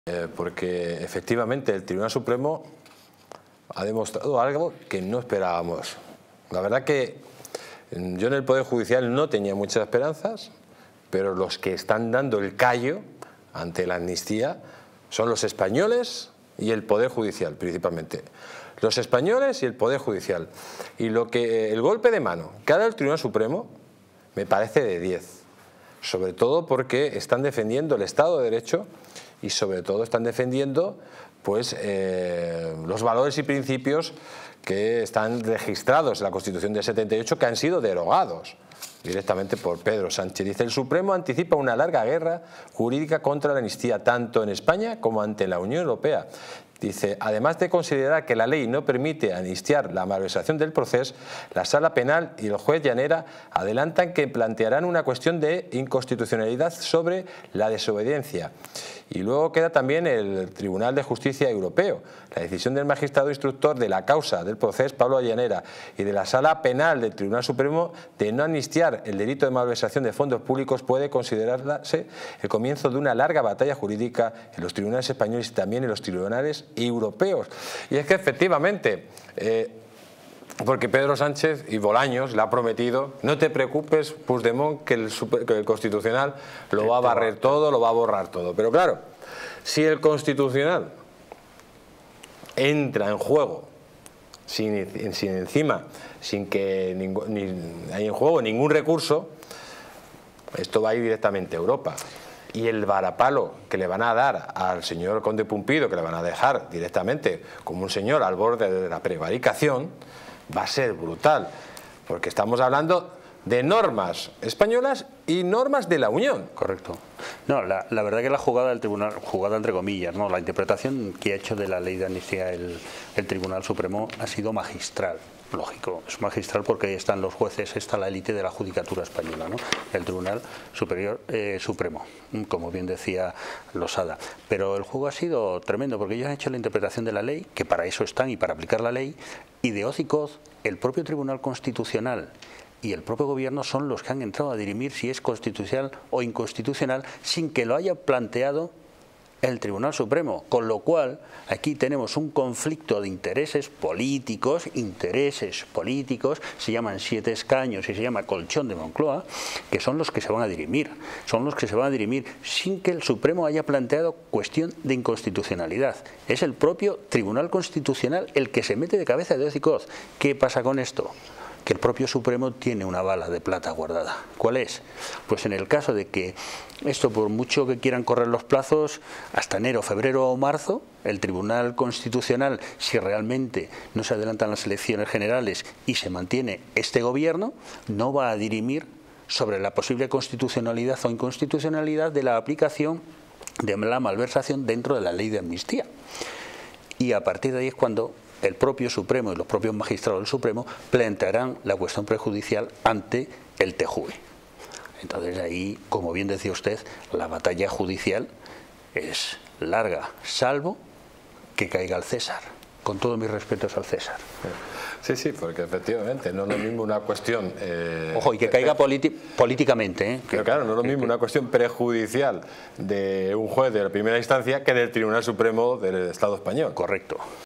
Porque efectivamente el Tribunal Supremo ha demostrado algo que no esperábamos. La verdad que yo en el Poder Judicial no tenía muchas esperanzas, pero los que están dando el callo ante la amnistía son los españoles y el Poder Judicial principalmente. Los españoles y el Poder Judicial. Y el golpe de mano que ha dado el Tribunal Supremo me parece de 10. Sobre todo porque están defendiendo el Estado de Derecho y sobre todo están defendiendo pues, los valores y principios que están registrados en la Constitución del 78, que han sido derogados directamente por Pedro Sánchez. Dice: el Supremo anticipa una larga guerra jurídica contra la amnistía tanto en España como ante la Unión Europea. Dice: además de considerar que la ley no permite amnistiar la malversación del proceso, la Sala Penal y el juez Llanera adelantan que plantearán una cuestión de inconstitucionalidad sobre la desobediencia. Y luego queda también el Tribunal de Justicia Europeo. La decisión del magistrado instructor de la causa del proceso, Pablo Llanera, y de la Sala Penal del Tribunal Supremo de no amnistiar el delito de malversación de fondos públicos puede considerarse el comienzo de una larga batalla jurídica en los tribunales españoles y también en los tribunales europeos. Y es que efectivamente, porque Pedro Sánchez y Bolaños le ha prometido: no te preocupes, Puigdemont, que el Constitucional lo va a barrer todo, lo va a borrar todo. Pero claro, si el Constitucional entra en juego sin que hay en juego ningún recurso, esto va a ir directamente a Europa. Y el varapalo que le van a dar al señor Conde Pumpido, que le van a dejar directamente como un señor al borde de la prevaricación, va a ser brutal, porque estamos hablando de normas españolas y normas de la Unión. Correcto. No, la verdad que la jugada del Tribunal, jugada entre comillas, ¿no?, la interpretación que ha hecho de la ley de amnistía el Tribunal Supremo ha sido magistral. Lógico, es magistral porque ahí están los jueces, está la élite de la judicatura española, ¿no?, el Tribunal Superior Supremo, como bien decía Losada. Pero el juego ha sido tremendo porque ellos han hecho la interpretación de la ley, que para eso están y para aplicar la ley, y de hoz y coz el propio Tribunal Constitucional y el propio gobierno son los que han entrado a dirimir si es constitucional o inconstitucional sin que lo haya planteado el Tribunal Supremo, con lo cual aquí tenemos un conflicto de intereses políticos, se llaman 7 escaños y se llama colchón de Moncloa, que son los que se van a dirimir, sin que el Supremo haya planteado cuestión de inconstitucionalidad. Es el propio Tribunal Constitucional el que se mete de cabeza de hoz y coz. ¿Qué pasa con esto? Que el propio Supremo tiene una bala de plata guardada. ¿Cuál es? Pues en el caso de que esto, por mucho que quieran correr los plazos, hasta enero, febrero o marzo, el Tribunal Constitucional, si realmente no se adelantan las elecciones generales y se mantiene este gobierno, no va a dirimir sobre la posible constitucionalidad o inconstitucionalidad de la aplicación de la malversación dentro de la ley de amnistía. Y a partir de ahí es cuando el propio Supremo y los propios magistrados del Supremo plantearán la cuestión prejudicial ante el TJUE. Entonces ahí, como bien decía usted, la batalla judicial es larga, salvo que caiga el César. Con todos mis respetos al César. Sí, sí, porque efectivamente no es lo mismo una cuestión... Ojo, y que caiga políticamente. Pero claro, no es lo mismo una cuestión prejudicial de un juez de la primera instancia que del Tribunal Supremo del Estado español. Correcto.